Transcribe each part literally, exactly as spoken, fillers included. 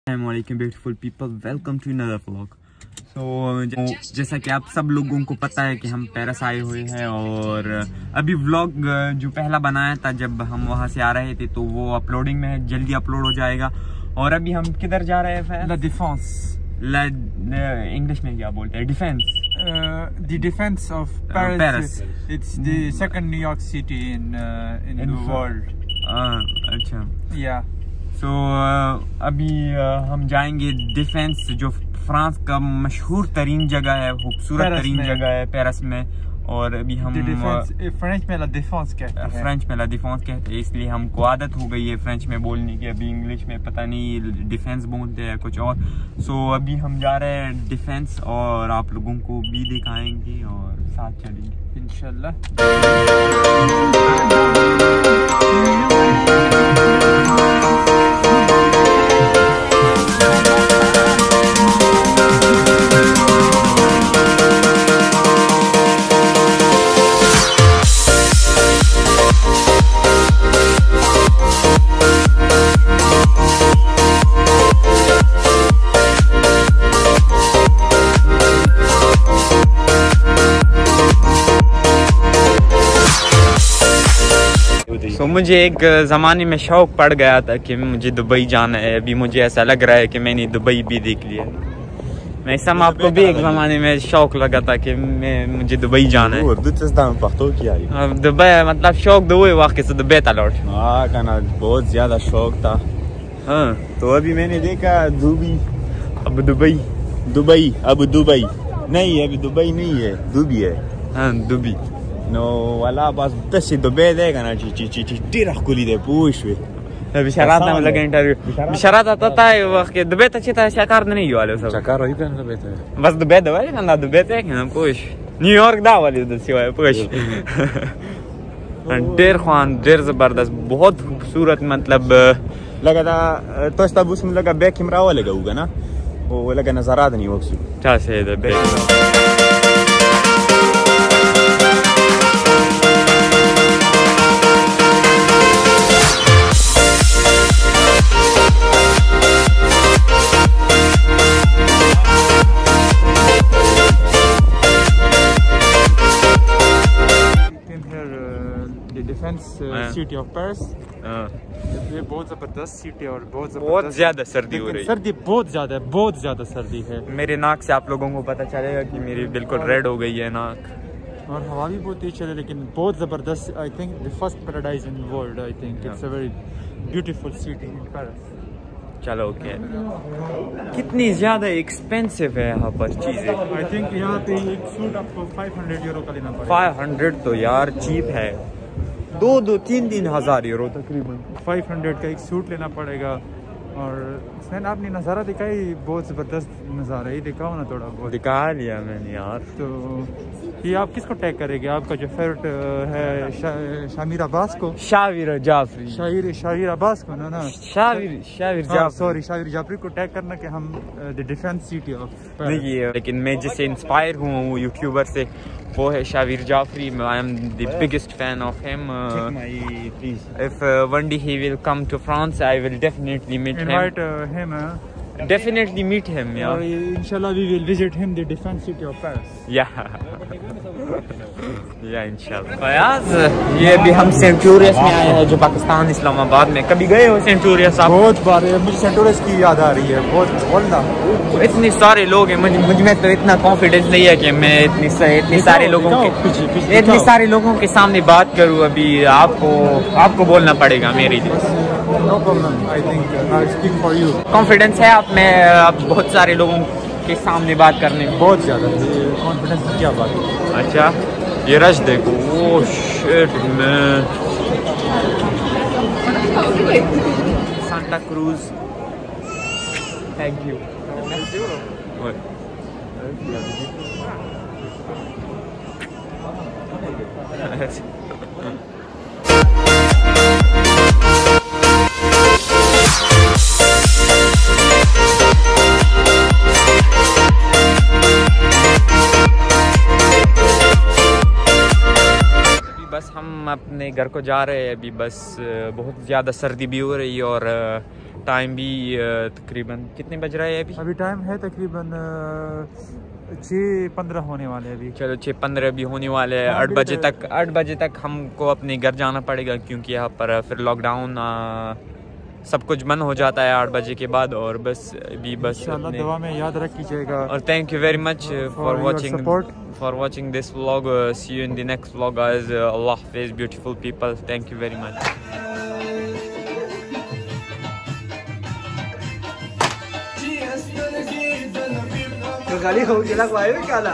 अस्सलामुअलैकुम beautiful people, welcome to another vlog. So जैसा कि आप सब लोगों को पता है कि हम पेरिस आए हुए हैं और अभी व्लॉग जो पहला बनाया था जब हम वहाँ से आ रहे थे तो वो अपलोडिंग में है, जल्दी अपलोड हो जाएगा। और अभी हम किधर जा रहे हैं? ला डिफेंस। ला इंग्लिश में क्या बोलते हैं? Defense. The defense of Paris. Uh, Paris. It's the second New York city in uh, in, in the world. uh, अच्छा। Yeah. सो so, uh, अभी uh, हम जाएंगे डिफेंस, जो फ्रांस का मशहूर तरीन जगह है, खूबसूरत तरीन जगह है पेरिस में। और अभी हम फ्रेंच में ला डिफेंस कहते हैं। फ्रेंच में ला डिफेंस कहते हैं, इसलिए हमको आदत हो गई है फ्रेंच में बोलने की। अभी इंग्लिश में पता नहीं डिफेंस बोलते हैं कुछ और। सो so, अभी हम जा रहे हैं डिफेंस और आप लोगों को भी दिखाएंगे और साथ चलेंगे इंशाल्लाह। तो मुझे एक ज़माने में शौक़ पड़ गया था कि मुझे दुबई जाना है। अभी मुझे ऐसा लग रहा है कि मैंने दुबई भी देख लिया। मैं सब आपको भी एक ज़माने में शौक़ लगा था कि मैं मुझे दुबई जाना है। दुबई मतलब शौक़ दुबई वाक़ई से दुबई था लौट। हाँ कहना बहुत ज़्यादा शौक़ था। हाँ तो अभी मैंने देखा दुबई अब दुबई दुबई अब दुबई नहीं, अभी दुबई नहीं है, दुबई है। हाँ Dubai no wala bas bس دبي ده كان شي شي شي ډیر خولي ده پوښوي بشارات نه لګ انټرویو بشارات ته ته وخت دبي ته چې ته شکار نه یواله سره شکار وای کنه دبي ته بس دبي ده وای کنه دبي ته کنه پوښ نیویارک دا ولی د سی وای پوښ ډیر خوان ډیر زبردست बहुत खूबसूरत मतलब لګا دا تاسو ته بوسم لګا بیک کیمرا ولګو کنه او لګا نظارات نه وکسو چا سه ده بیک सिटी ऑफ पेरिस। ये बहुत जबरदस्त सिटी और बहुत बहुत ज्यादा सर्दी हो रही है। सर्दी बहुत ज्यादा है, बहुत ज्यादा सर्दी है। मेरे नाक से आप लोगों को पता चलेगा कि मेरी बिल्कुल रेड हो गई है नाक। और हवा भी बहुत तेज चले, लेकिन बहुत जबरदस्त। I think the first paradise in world. I think it's a very beautiful city in Paris. चलो ओके। कितनी ज्यादा एक्सपेंसिव है यहाँ पर चीजें? आई थिंक यहाँ पे एक सूट आपको पाँच सौ यूरो का लेना पड़ेगा। पाँच सौ तो यार चीप है, दो दो तीन तीन हजार यूरो तकरीबन। पाँच सौ का एक सूट लेना पड़ेगा। और इसमें आपने नज़ारा दिखाई, बहुत ज़बरदस्त नज़ारा है, दिखाओ ना थोड़ा बहुत। दिखा लिया मैंने यार। तो ये आप किसको टैग करेंगे? आपका जो फेवरेट है शा, शामिर अब्बास को? शाविर जाफरी। शाहिर शाहिर अब्बास को ना ना शाविर शाविर जाफरी सॉरी शाहिर जाफरी को टैग करना कि हम द डिफेंस सिटी ऑफ नहीं है। लेकिन मैं जिससे इंस्पायर हूँ वो यूट्यूबर से, वो है Shavir Jafri. I am the biggest fan of him. If one day he will come to France I will definitely meet him. Invite him Definitely meet him, yeah. और इंशाल्लाह we will visit him, the defense city of Paris. Yeah. Yeah, इंशाल्लाह। फयाज, ये भी हम सेंटूरियस में आए हैं जो पाकिस्तान इस्लामाबाद में। कभी गए हो सेंटूरियस आप? बहुत बार। मुझे सेंटूरियस की याद आ रही है बहुत। बोलना इतने सारे लोग हैं, मुझे मुझ में तो इतना कॉन्फिडेंस नहीं है कि मैं इतनी इतने सारे लोगों के इतने सारे लोगों के सामने बात करूँ। अभी आपको आपको बोलना पड़ेगा मेरे लिए। No problem. I think I speak for you. Confidence है आप में? आप बहुत सारे लोगों के सामने बात करने में बहुत ज़्यादा कॉन्फिडेंस की क्या बात है। अच्छा ये रश देखो। Oh shit man. Santa Cruz. Thank you. बस हम अपने घर को जा रहे हैं अभी। बस बहुत ज़्यादा सर्दी भी हो रही है और टाइम भी uh, तकरीबन कितने बज रहा है अभी? अभी टाइम है तकरीबन छः पंद्रह होने वाले हैं अभी। चलो छः पंद्रह भी होने वाले हैं। आठ बजे तक आठ बजे तक हमको अपने घर जाना पड़ेगा क्योंकि यहाँ पर फिर लॉकडाउन सब कुछ बंद हो जाता है आठ बजे के बाद। और बस अभी बस दुआ में याद रखिएगा। और thank you very much for watching for watching this vlog. See you in the next vlog guys. अल्लाह हाफिज़ beautiful people. Thank you very much. गाड़ी हो गया वायु क्या ला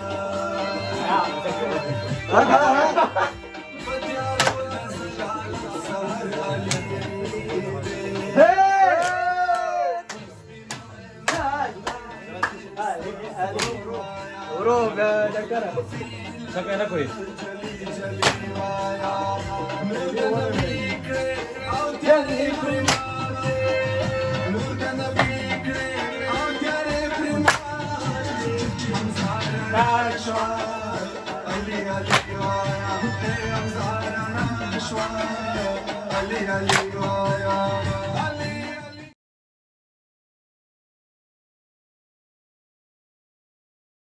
Bro, डॉक्टर सब है ना कोई Ali Ali